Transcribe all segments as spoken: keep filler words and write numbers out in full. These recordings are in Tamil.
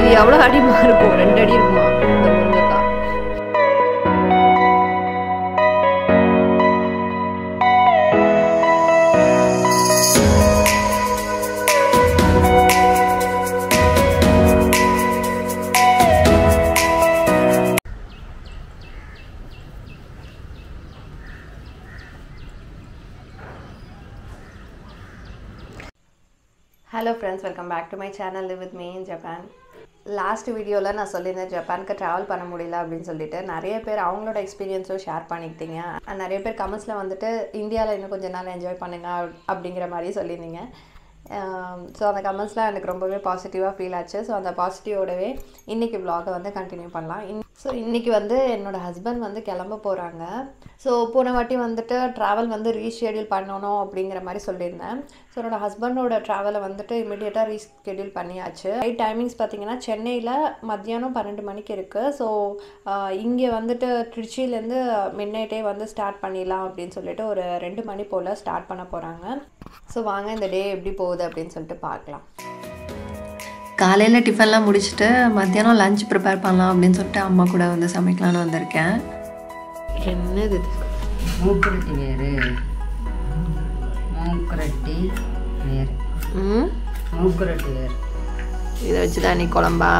இது எவ்வளோ அடிமா இருக்கும்? ரெண்டு அடி இருக்குமா இந்த முருங்கைக்காய்? Hello friends, welcome back to my channel Live with me in Japan. Last வீடியோவில் நான் சொல்லியிருந்தேன் ஜப்பானுக்கு ட்ராவல் பண்ண முடியல அப்படின்னு சொல்லிட்டு நிறைய பேர் அவங்களோட எக்ஸ்பீரியன்ஸும் ஷேர் பண்ணிக்கிட்டீங்க. நிறைய பேர் கமெண்ட்ஸில் வந்துட்டு இந்தியாவில் இன்னும் கொஞ்சம் நாள் என்ஜாய் பண்ணுங்க அப்படிங்கிற மாதிரி சொல்லியிருந்தீங்க. ஸோ அந்த கமெண்ட்ஸ்லாம் எனக்கு ரொம்பவே பாசிட்டிவாக ஃபீல் ஆச்சு. ஸோ அந்த பாசிட்டிவோடவே இன்றைக்கி வ்ளாகை வந்து கண்டினியூ பண்ணலாம். இன் ஸோ இன்றைக்கி வந்து என்னோடய ஹஸ்பண்ட் வந்து கிளம்ப போகிறாங்க. ஸோ போன வாட்டி வந்துட்டு ட்ராவல் வந்து ரீஷெடியூல் பண்ணணும் அப்படிங்கிற மாதிரி சொல்லியிருந்தேன். ஸோ என்னோடய ஹஸ்பண்டோட ட்ராவலை வந்துட்டு இமீடியட்டாக ரீஷெடியூல் பண்ணியாச்சு. ரைட் டைமிங்ஸ் பார்த்திங்கன்னா சென்னையில் மத்தியானம் பன்னெண்டு மணிக்கு இருக்குது. ஸோ இங்கே வந்துட்டு திருச்சியிலேருந்து மிட் நைட்டே வந்து ஸ்டார்ட் பண்ணிடலாம் அப்படின்னு சொல்லிட்டு ஒரு ரெண்டு மணி போல் ஸ்டார்ட் பண்ண போகிறாங்க. ஸோ வாங்க இந்த டே எப்படி போகுது அப்படின்னு சொல்லிட்டு பார்க்கலாம். காலையில் டிஃபன்லாம் முடிச்சுட்டு மத்தியானம் லஞ்ச் ப்ரிப்பேர் பண்ணலாம் அப்படின்னு சொல்லிட்டு அம்மா கூட வந்து சமைக்கலான்னு வந்திருக்கேன். என்னது மூக்குரட்டி வேறு மூக்குரட்டி வேறு ம் மூக்குரட்டி வேறு இதை வச்சு தான் நீ குழம்பா?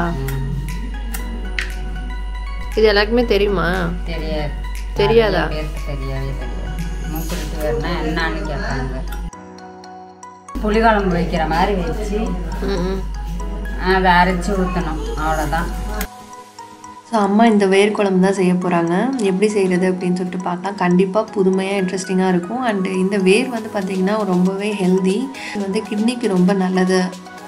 இது எல்லாருக்குமே தெரியுமா? தெரியாது. தெரியாதா? பேருக்கு தெரியாவே தெரியாது. மூக்குரட்டி வேறுனா என்னான்னு கேட்பாங்க. புளிக்குழம்பு வைக்கிற மாதிரி வச்சு ம் அதை அரைச்சி ஊற்றணும், அவ்வளோதான். ஸோ அம்மா இந்த வேர் குழம்பு தான் செய்ய போகிறாங்க. எப்படி செய்கிறது அப்படின்னு சொல்லிட்டு பார்க்கலாம். கண்டிப்பாக புதுமையாக இன்ட்ரெஸ்டிங்காக இருக்கும். அண்டு இந்த வேர் வந்து பார்த்திங்கன்னா ரொம்பவே ஹெல்தி. இது வந்து கிட்னிக்கு ரொம்ப நல்லது.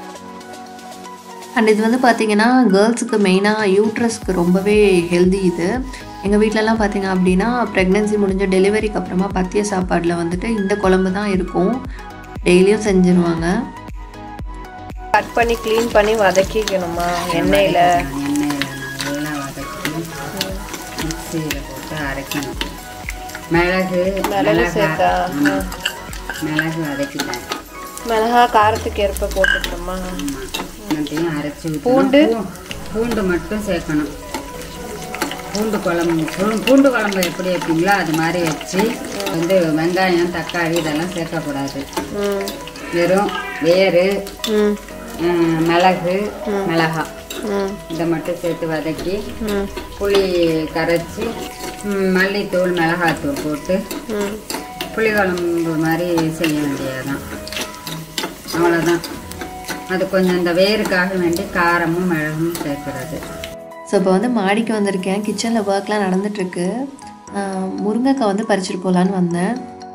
அண்ட் இது வந்து பார்த்திங்கன்னா கேர்ள்ஸுக்கு மெயினாக யூட்ரஸ்க்கு ரொம்பவே ஹெல்தி. இது எங்கள் வீட்டிலலாம் பார்த்திங்க அப்படின்னா ப்ரெக்னென்சி முடிஞ்ச டெலிவரிக்கு அப்புறமா பத்திய சாப்பாடில் வந்துட்டு இந்த குழம்பு தான் இருக்கும். டெய்லியும் செஞ்சுருவாங்க. கட் பண்ணி க்ளீன் பண்ணி வதக்கிக்கணுமா எண்ணெயில்? எண்ணெயில் நல்லா வதக்கி மிக்சியில் போட்டு அரைக்கணும். மிளகு மிளகு சேர்த்தா? மிளகு வதக்கிட்டேன். மிளகா காரத்துக்கு ஏற்ப போட்டுக்கணுமா? எல்லாத்தையும் அரைச்சி ஊற்றணும். பூண்டு பூண்டு மட்டும் சேர்க்கணும். பூண்டு குழம்பு பூண்டு குழம்பு எப்படி வைப்பீங்களோ அது மாதிரி வச்சு வந்து வெங்காயம் தக்காளி இதெல்லாம் சேர்க்கக்கூடாது. வெறும் வேறு மிளகு மிளகா இதை மட்டும் சேர்த்து வதக்கி புளி கரைச்சி மல்லித்தூள் மிளகாத்தூள் போட்டு புளிக்குழம்பு மாதிரி செய்ய வேண்டியதுதான். அவ்வளோதான். அது கொஞ்சம் இந்த வேருக்காக வேண்டி காரமும் மிளகும் சேர்க்குறது. ஸோ இப்போ வந்து மாடிக்கு வந்திருக்கேன். கிச்சனில் ஒர்க்லாம் நடந்துகிட்ருக்கு. முருங்கைக்காய் வந்து பறிச்சுட்டு போகலான்னு வந்தேன்.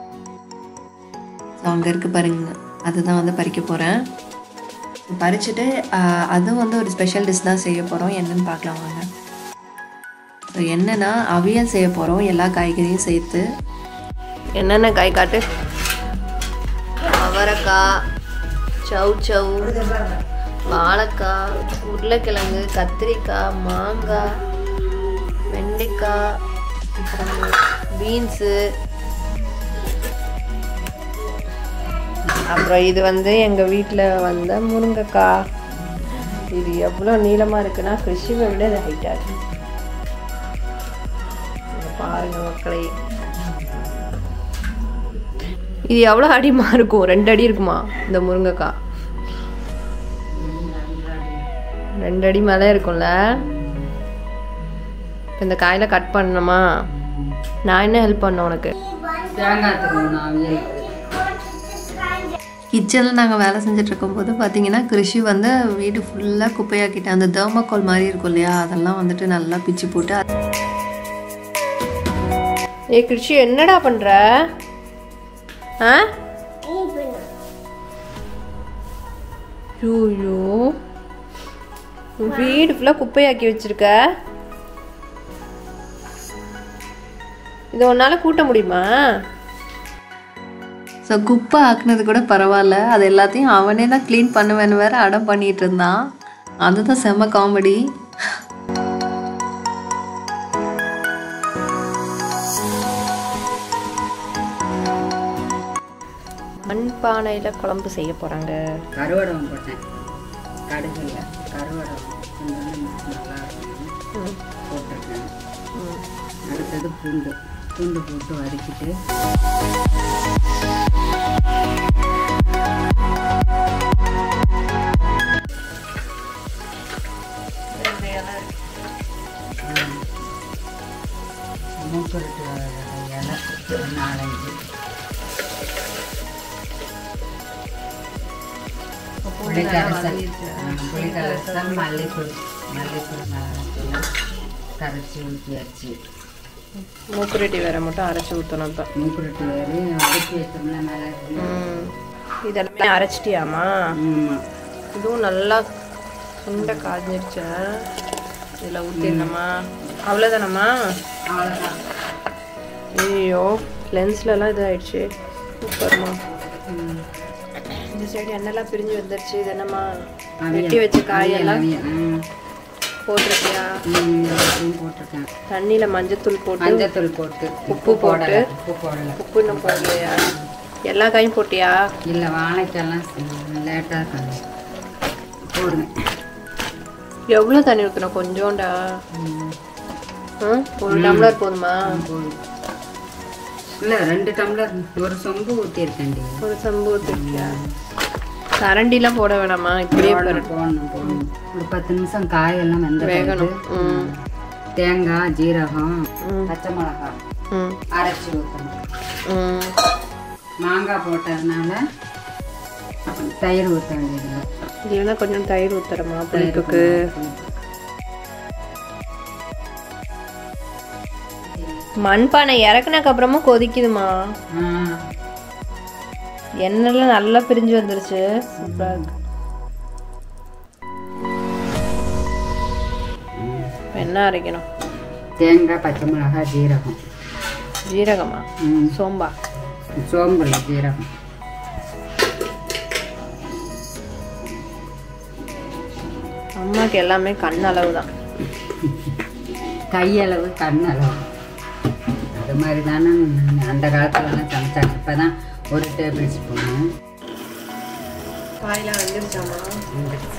ஸோ அங்கே இருக்குது பாருங்க, அதுதான் வந்து பறிக்க போகிறேன். பறிச்சுட்டு அதுவும் வந்து ஒரு ஸ்பெஷல் டிஷ் தான் செய்ய போகிறோம். என்னென்னு பார்க்கலாம் வாங்க. ஸோ என்னென்னா அவியல் செய்ய போகிறோம், எல்லா காய்கறியும் சேர்த்து. என்னென்ன காய் காட்டு? அவரைக்காய், சவு சவு, வாழைக்காய், உருளைக்கிழங்கு, கத்திரிக்காய், மாங்காய், வெண்டைக்காய், பீன்ஸு, அப்புறம் இது வந்து எங்கள் வீட்டில் வந்த முருங்கைக்காய். இது எவ்வளோ நீளமாக இருக்குன்னா கிருஷிவை விட இது ஹைட்டாக இருக்கு. பாருங்கள் மக்களை, இது எவ்வளோ அடிமா இருக்கும்? ரெண்டு அடி இருக்குமா இந்த முருங்கைக்காய்? ரெண்டு அடி மேலே இருக்கும்ல. இப்போ இந்த காயில் கட் பண்ணணுமா? நான் என்ன ஹெல்ப் பண்ணேன் உனக்கு? தேங்காய் திருவண்ணாமலை கிச்சனில் நாங்கள் வேலை செஞ்சிட்ருக்கும்போது பார்த்தீங்கன்னா கிருஷி வந்து வீடு ஃபுல்லாக குப்பையாக்கிட்டேன். அந்த தெர்மோகால் மாதிரி இருக்கும் இல்லையா, அதெல்லாம் வந்துட்டு நல்லா பிச்சு போட்டு. ஏ கிருஷி, என்னடா பண்ணுற? ஆ ஐயோ, வீடு ஃபுல்லாக குப்பையாக்கி வச்சிருக்க. இதை உன்னால் கூட்ட முடியுமா? ஸோ குப்பை ஆக்குனது கூட பரவாயில்ல, அது எல்லாத்தையும் அவனே தான் க்ளீன் பண்ணுவேன்னு வேறு அடம் பண்ணிகிட்டு இருந்தான். அதுதான் செம்ம காமெடி. மண்பானையில் குழம்பு செய்ய போகிறாங்க. கருவடம் போட்டேன். கடுகுல கருவடை கொஞ்சம் நல்லா இருக்கும் போட்டிருக்கேன். அடுத்தது பூண்டு பூண்டு போட்டு வதக்கிட்டு மூக்குருட்டு இலை நாலஞ்சு புளிக்கரைசல் புளிக்கரைசல் மல்லிப்பூ மல்லிப்பூ நல்லா கரைச்சி ஊற்றியாச்சு. மூக்குரட்டி வேற மட்டும் அரைச்சி ஊற்றணும். இப்போ மூக்குரட்டி வேறு அரைச்சி வைத்தோம்ல மிளகு இதெல்லாம் அரைச்சிட்டியாமா? இதுவும் நல்லா சுண்டை காய்ஞ்சிருச்சா? இதில் ஊற்றிடணுமா? அவ்வளோதானம்மா? அவ்வளோதான். ஐயோ லென்ஸ்லலாம் இதாகிடுச்சு. சூப்பர்மா. இந்த சைடு எண்ணெய்லாம் பிரிஞ்சு வந்துருச்சு. இது என்னம்மா வெட்டி வச்ச காயெல்லாம் போட்டிருக்கியா? போட்டிருக்கேன். தண்ணியில் மஞ்சத்தூள் போட்டு மஞ்சத்தூள் போட்டு உப்பு போட்டு உப்பு போடல. உப்பு இன்னும் போடலையா? எல்லா காயும் போட்டியா? இல்லை வாழைக்கெல்லாம் லேட்டாக இருக்காங்க போடுவேன். எவ்வளோ தண்ணி ஊற்றணும்? கொஞ்சோண்டா? ஒரு டம்ளர் போதுமா? போதும். இல்லை ரெண்டு டம்ளர் ஒரு சொம்பு ஊற்றிருக்கேன்டி. ஒரு சொம்பு ஊற்றிருக்கியா? கரண்டிலாம் போட வேணாமா? இப்படியே போடணும் போடணும். ஒரு பத்து நிமிஷம் காயெல்லாம் வெந்த வேகணும். தேங்காய் ஜீரகம் பச்சை மிளகாய் அரைச்சி ஊற்றணும். மாங்காய் போட்டதுனால தயிர் ஊற்ற வேண்டியதில்லை. இல்லைன்னா கொஞ்சம் தயிர் ஊற்றுறமா புளிப்புக்கு? மண்பானை இறக்குனக்கு அப்புறமும் கொதிக்குதுமா. எண்ணெய்லாம் நல்லா பிரிஞ்சு வந்துருச்சு. சூப்பரா இருக்கு. என்ன அரைக்கணும்? தேங்காய் பச்சை மிளகாய் ஜீரகம். ஜீரகமா? சோம்பா? சோம்பு ஜீரகம். அம்மாவுக்கு எல்லாமே கண் அளவு தான். கையளவு கண் அளவு அது மாதிரி தானே அந்த காலத்துலலாம் சமைச்சாங்க. இப்போ தான் ஒரு டேபிள் ஸ்பூனு. காயெல்லாம் வெந்துருச்சாமா? வெந்துருச்சு.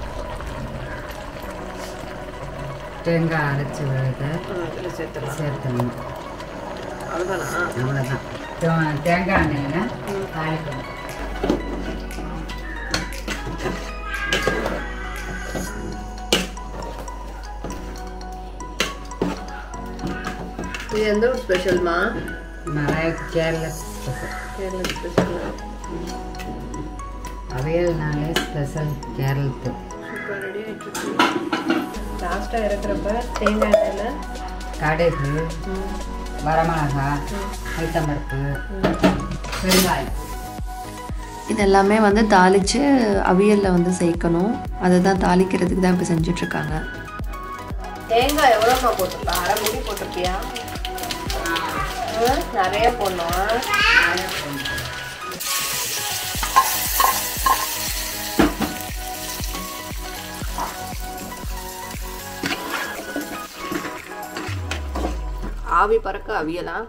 தேங்காய் அரைச்சி விழுத சேர்த்துலாம் சேர்த்தணும். அவ்வளோதானா? அவ்வளோதான். தேங்காய் எண்ணெயில் தாளிக்கணும். இது எந்த ஒரு ஸ்பெஷல்மா? நிறைய கேரளா ஸ்பெஷல். கேரளா ஸ்பெஷல். அவையல்னாலே ஸ்பெஷல் கேரளத்து. சூப்பர் ரெடி ஆகிடுச்சு. லாஸ்ட்டாக இறக்குறப்ப தேங்காய் எண்ணெயில் கடுகு வரமிளகாய் ஐட்டம்பருப்பு வெங்காயம் இதெல்லாமே வந்து தாளித்து அவியலில் வந்து சேர்க்கணும். அதை தான் தாளிக்கிறதுக்கு தான் இப்போ செஞ்சிட்ருக்காங்க. தேங்காய் எவ்வளோமா போட்டிருப்பா? அரை மூடி போட்டிருக்கியா? நிறைய போடணும். ஆவி பறக்க அவியலாம்.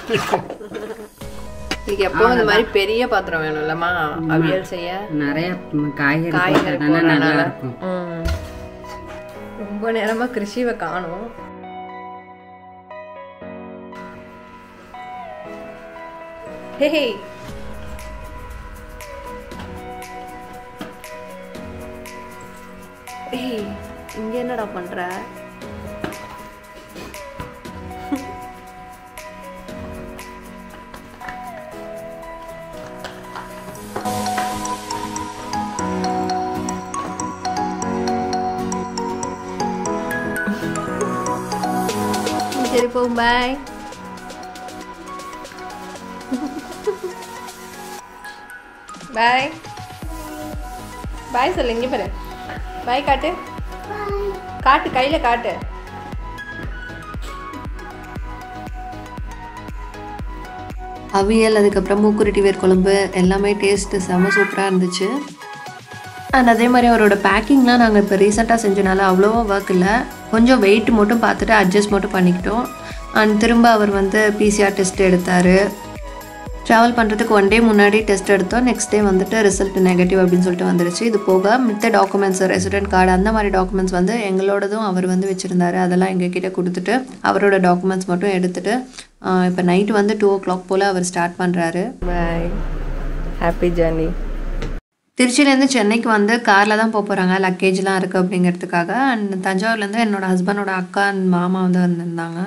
இதுக்கு எப்போ இந்த மாதிரி பெரிய பாத்திரம் வேணும் இல்லம்மா அவியல் செய்ய? நிறைய காய்கறி காய்கறி நல்லா இருக்கும். ரொம்ப நேரமா கிருஷிவை காணும். ஹே இங்க என்னடா பண்ற? சரி போ, பாய். பாய் பாய் சொல்லு. இங்கே பாரு, பாய் காட்டு காட்டு கையில் காட்டு. அவியல் அதுக்கப்புறம் மூக்குருட்டி வேர் குழம்பு எல்லாமே டேஸ்ட்டு செம்ம சூப்பராக இருந்துச்சு. அண்ட் அதே மாதிரி அவரோட பேக்கிங்லாம் நாங்கள் இப்போ ரீசெண்டாக செஞ்சனால அவ்வளோவா ஒர்க் இல்லை. கொஞ்சம் வெயிட் மட்டும் பார்த்துட்டு அட்ஜஸ்ட் மட்டும் பண்ணிக்கிட்டோம். அண்ட் திரும்ப அவர் வந்து பிசிஆர் டெஸ்ட் எடுத்தார். ட்ராவல் பண்ணுறதுக்கு ஒன் டே முன்னாடி டெஸ்ட் எடுத்தோம். நெக்ஸ்ட் டே வந்துட்டு ரிசல்ட் நெகட்டிவ் அப்படின்னு சொல்லிட்டு வந்துருச்சு. இது போக மித்த டாக்குமெண்ட்ஸ், ரெசிடென்ட் கார்டு அந்த மாதிரி டாக்குமெண்ட்ஸ் வந்து எங்களோடதும் அவர் வந்து வச்சுருந்தாரு. அதெல்லாம் எங்ககிட்ட கொடுத்துட்டு அவரோட டாக்குமெண்ட்ஸ் மட்டும் எடுத்துகிட்டு இப்போ நைட்டு வந்து டூ ஓ கிளாக் போல் அவர் ஸ்டார்ட் பண்ணுறாரு. Bye, happy journey. திருச்சியிலேருந்து சென்னைக்கு வந்து காரில் தான் போக போகிறாங்க, லக்கேஜ்லாம் இருக்குது அப்படிங்கிறதுக்காக. அண்ட் தஞ்சாவூர்லேருந்து என்னோடய ஹஸ்பண்டோட அக்கா அண்ட் மாமா வந்து வந்திருந்தாங்க.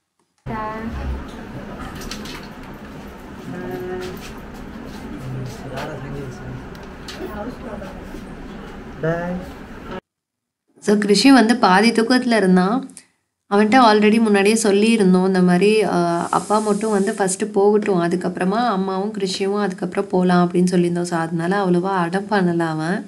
ஸோ கிருஷி வந்து பாதி தூக்கத்தில் இருந்தான். அவன்கிட்ட ஆல்ரெடி முன்னாடியே சொல்லியிருந்தோம், இந்த மாதிரி அப்பா மட்டும் வந்து ஃபஸ்ட்டு போகட்டும், அதுக்கப்புறமா அம்மாவும் கிருஷியும் அதுக்கப்புறம் போகலாம் அப்படின்னு சொல்லியிருந்தோம். ஸோ அதனால அவ்வளோவா அடம் பண்ணலை அவன்.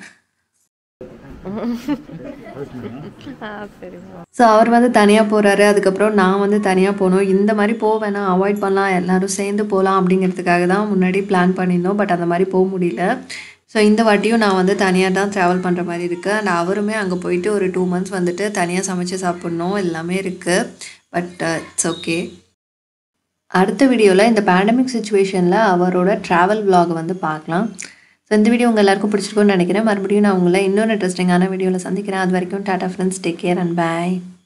ஸோ அவர் வந்து தனியாக போகிறாரு, அதுக்கப்புறம் நான் வந்து தனியாக போகணும். இந்த மாதிரி போவேன்னா அவாய்ட் பண்ணலாம், எல்லோரும் சேர்ந்து போகலாம் அப்படிங்கிறதுக்காக தான் முன்னாடி பிளான் பண்ணியிருந்தோம். பட் அந்த மாதிரி போக முடியல. ஸோ இந்த வாட்டியும் நான் வந்து தனியாக தான் ட்ராவல் பண்ணுற மாதிரி இருக்குது. அண்ட் அவருமே அங்கே போயிட்டு ஒரு டூ மந்த்ஸ் வந்துட்டு தனியாக சமைச்சு சாப்பிட்ணும் எல்லாமே இருக்குது. But it's okay. அடுத்த வீடியோவில் இந்த பேண்டமிக் சுச்சுவேஷனில் அவரோட ட்ராவல் விலாக் வந்து பார்க்கலாம். ஸோ இந்த வீடியோ உங்கள் எல்லாருக்கும் பிடிச்சிருக்கும்னு நினைக்கிறேன். மறுபடியும் நான் உங்களை இன்னொரு இன்ட்ரெஸ்டிங்கான வீடியோவில் சந்திக்கிறேன். அது வரைக்கும் tata friends, take care and bye.